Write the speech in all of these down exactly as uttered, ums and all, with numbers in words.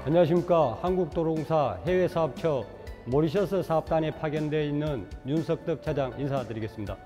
안녕하십니까. 한국도로공사 해외사업처 모리셔스 사업단에 파견되어 있는 윤석덕 차장 인사드리겠습니다.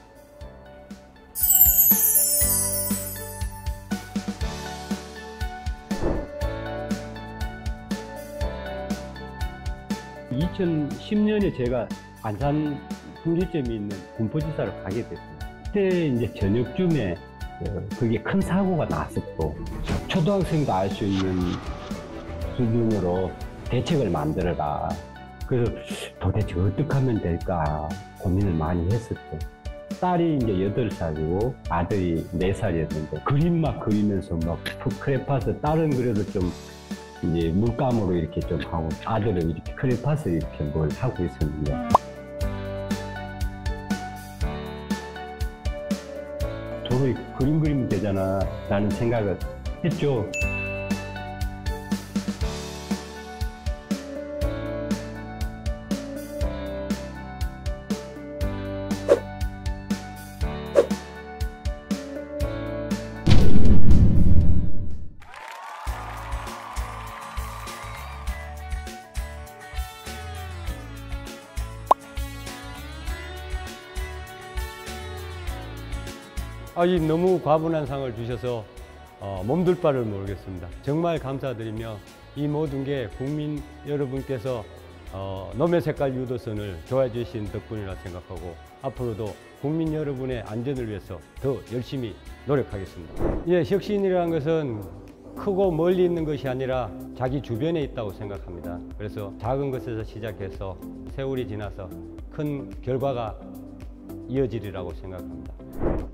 이천십 년에 제가 안산 분기점이 있는 군포지사를 가게 됐습니다. 그때 이제 저녁쯤에 그게 큰 사고가 났었고, 초등학생도 알 수 있는 수준으로 대책을 만들어라. 그래서 도대체 어떻게 하면 될까 고민을 많이 했었죠. 딸이 이제 여덟 살이고 아들이 네 살이었는데 그림막 그리면서 막 크레파스, 딸은 그래도 좀 이제 물감으로 이렇게 좀 하고 아들은 이렇게 크레파스 이렇게 뭘 하고 있었는데, 도로에 그림 그리면 되잖아 라는 생각을 했죠. 아, 이 너무 과분한 상을 주셔서 어, 몸둘 바를 모르겠습니다. 정말 감사드리며 이 모든 게 국민 여러분께서 어, 노면 색깔 유도선을 좋아해 주신 덕분이라 생각하고 앞으로도 국민 여러분의 안전을 위해서 더 열심히 노력하겠습니다. 예, 혁신이라는 것은 크고 멀리 있는 것이 아니라 자기 주변에 있다고 생각합니다. 그래서 작은 것에서 시작해서 세월이 지나서 큰 결과가 이어지리라고 생각합니다.